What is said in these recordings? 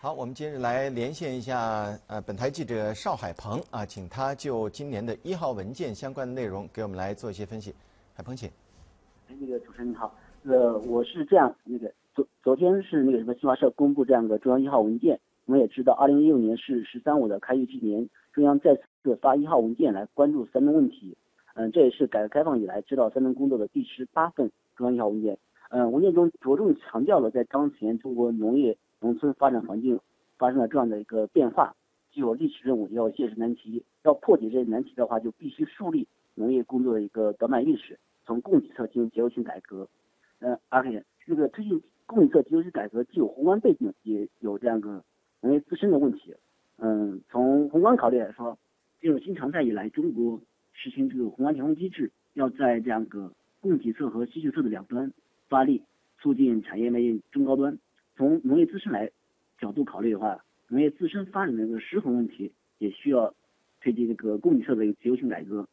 好，我们今日来连线一下本台记者邵海鹏啊，请他就今年的1号文件相关的内容给我们来做一些分析。海鹏，请。 主持人你好，我是这样，昨天是新华社公布这样的中央1号文件，我们也知道，2016年是“15”的开局之年，中央再次发1号文件来关注三农问题。这也是改革开放以来指导三农工作的第18份中央1号文件。文件中着重强调了在当前中国农业农村发展环境发生了这样的一个变化，具有历史任务，也有现实难题。要破解这些难题的话，就必须树立农业工作的一个短板意识，从供给侧进行结构性改革。而且推进供给侧结构性改革既有宏观背景，也有这样个农业自身的问题。从宏观考虑来说，进入新常态以来，中国实行这个宏观调控机制，要在这样个供给侧和需求侧的两端发力，促进产业链中高端。从农业自身来角度考虑的话，农业自身发展的一个失衡问题，也需要推进供给侧的一个结构性改革。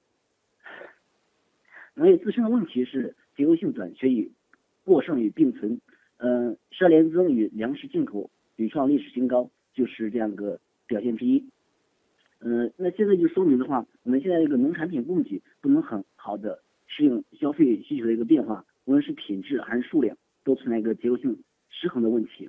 农业自身的问题是结构性短缺与过剩与并存，涉联增与粮食进口屡创历史新高，就是这样个表现之一。那现在就说明的话，我们现在农产品供给不能很好的适应消费需求的一个变化，无论是品质还是数量，都存在一个结构性失衡的问题。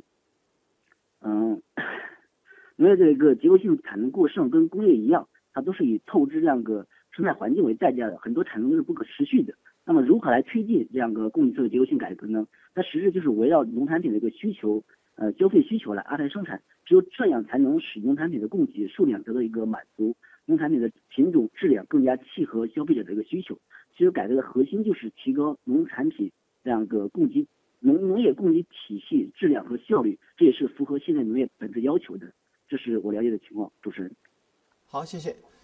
农业这个结构性产能过剩跟工业一样，它都是以透支这样个生态环境为代价的，很多产能都是不可持续的。那么如何来推进这样个供给侧的结构性改革呢？它实质就是围绕农产品的一个需求，消费需求来安排生产，只有这样才能使农产品的供给数量得到一个满足，农产品的品种质量更加契合消费者的一个需求。其实改革的核心就是提高农产品这样个农业供给体系质量和效率，这也是符合现在农业本质要求的。这是我了解的情况，主持人。 好，谢谢。